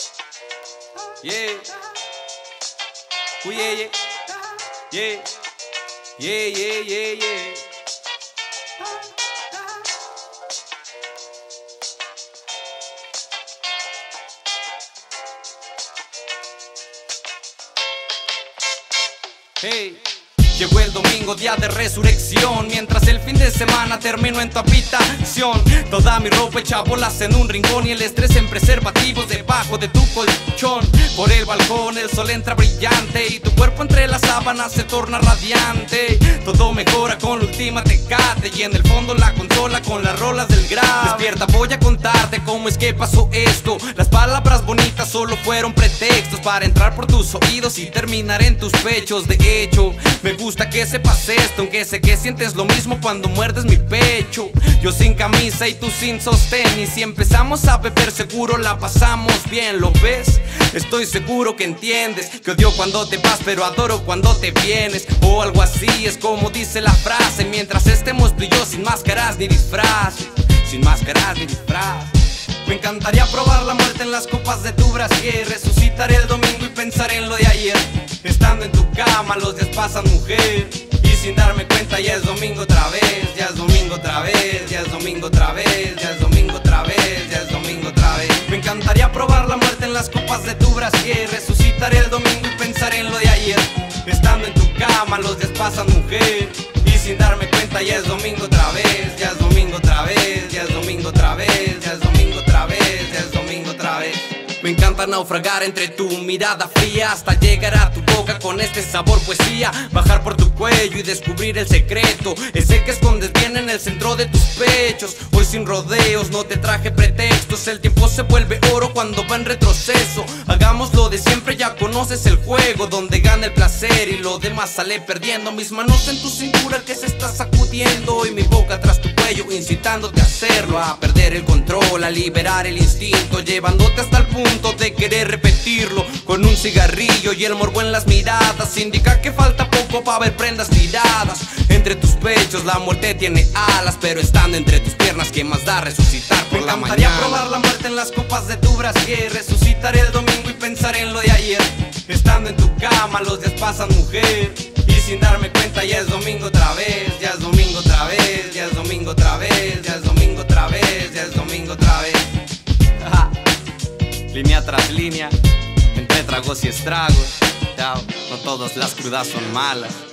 Yeah. Ooh, yeah, yeah. Yeah. Yeah, yeah, yeah, yeah. Hey. Llegó el domingo, día de resurrección, mientras el fin de semana terminó en tu habitación. Toda mi ropa hecha bolas en un rincón y el estrés en preservativos debajo de tu colchón. Por el balcón el sol entra brillante y tu cuerpo entre las sábanas se torna radiante. Todo mejora con la última Tecate y en el fondo la consola con las rolas del grave. Despierta, voy a contarte cómo es que pasó esto. Las palabras bonitas solo fueron pretextos para entrar por tus oídos y terminar en tus pechos. De hecho, me gusta que sepas esto, aunque sé que sientes lo mismo cuando muerdes mi pecho. Yo sin camisa y tú sin sostén, y si empezamos a beber seguro la pasamos bien, ¿lo ves? Estoy seguro que entiendes que odio cuando te vas pero adoro cuando te vienes, o algo así es como dice la frase. Mientras estemos tú y yo sin máscaras ni disfraces, sin máscaras ni disfraces. Me encantaría probar la muerte en las copas de tu brasier, resucitaré el domingo y pensar en lo de ayer. Estando en tu cama los días pasan, mujer, y sin darme cuenta ya es domingo otra vez. Ya es domingo otra vez, ya es domingo otra vez, ya es domingo otra vez, ya es domingo otra vez. Me encantaría probar la muerte en las copas de tu brasier, resucitaré el domingo y pensar en lo de ayer. Estando en tu cama los días pasan, mujer, y sin darme cuenta ya es domingo otra vez. Ya es domingo otra vez, ya es domingo otra vez, ya es domingo otra vez, ya es domingo otra vez. Me encanta naufragar entre tu mirada fría hasta llegar a tu boca con este sabor poesía. Bajar por tu cuello y descubrir el secreto, ese que escondes bien en el centro de tus pechos. Hoy sin rodeos, no te traje pretextos. El tiempo se vuelve oro cuando va en retroceso. Hagamos lo de siempre, ya conoces el juego, donde gana el placer y lo demás sale perdiendo. Mis manos en tu cintura que se está sacudiendo y mi boca tras tu cuello incitándote a hacerlo, a perder el control, a liberar el instinto, llevándote hasta el punto de querer repetirlo. Con un cigarrillo y el morbo en las miradas indica que falta poco para ver prendas tiradas. Entre tus pechos la muerte tiene alas, pero estando entre tus piernas, ¿qué más da resucitar por la mañana? Me encantaría probar la muerte en las copas de tu brasier, resucitaré el domingo y pensar en lo de ayer. Estando en tu cama los días pasan, mujer, y sin darme cuenta ya es domingo otra vez. Ya es domingo otra vez, ya es domingo otra vez, ya es domingo otra vez, ya es domingo otra vez. Línea tras línea, entre tragos y estragos. Chao, no todas las crudas son malas.